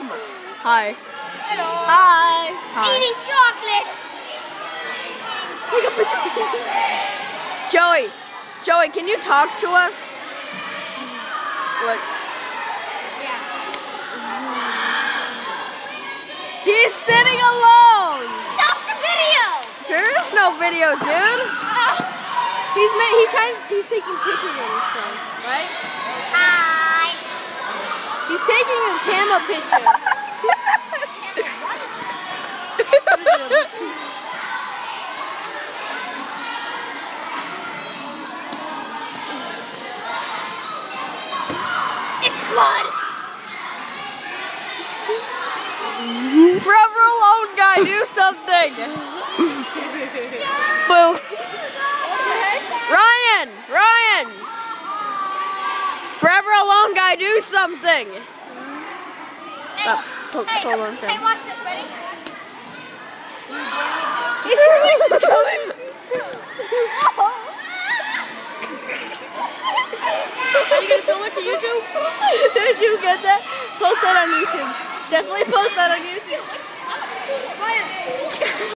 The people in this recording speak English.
Mom! Hi. Hello. Hi. Hi. Eating chocolate. Take a picture. Joey, can you talk to us? Look. Yeah. He's sitting alone. Stop the video. There is no video, dude. He's taking pictures of himself, right? Hi. He's taking a camera picture. It's blood. Forever alone guy, do something. Boo. Ryan. Forever alone guy, do something. Hey, Hold on, Sam. Hey, watch this. Ready? He's coming. Are you gonna film it to YouTube? Did you get that? Post that on YouTube. Definitely post that on YouTube. Ryan.